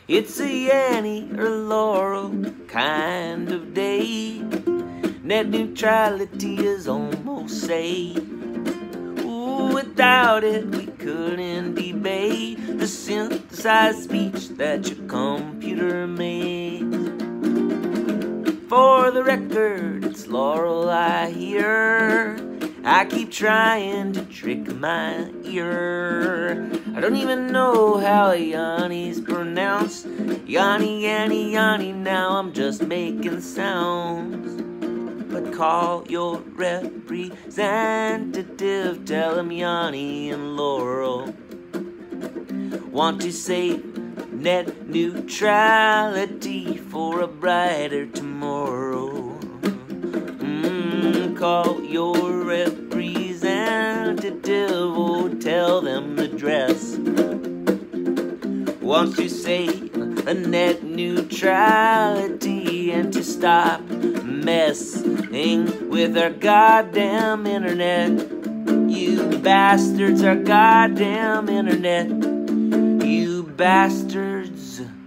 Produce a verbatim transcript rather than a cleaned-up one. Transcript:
It's a Yanny or Laurel kind of day. Net neutrality is almost safe. Ooh, without it we couldn't debate the synthesized speech that your computer made. For the record, it's Laurel I here. I keep trying to trick my ear. I don't even know how Yawny's pronounced. Yanny, Yanny, Yawny, now I'm just making sounds. But call your representative, tell him Yanny and Laurel want to save net neutrality for a brighter tomorrow. Mm, call your representative, oh, tell them the dress wants to save a net neutrality and to stop messing with our goddamn internet. You bastards, our goddamn internet. You bastards.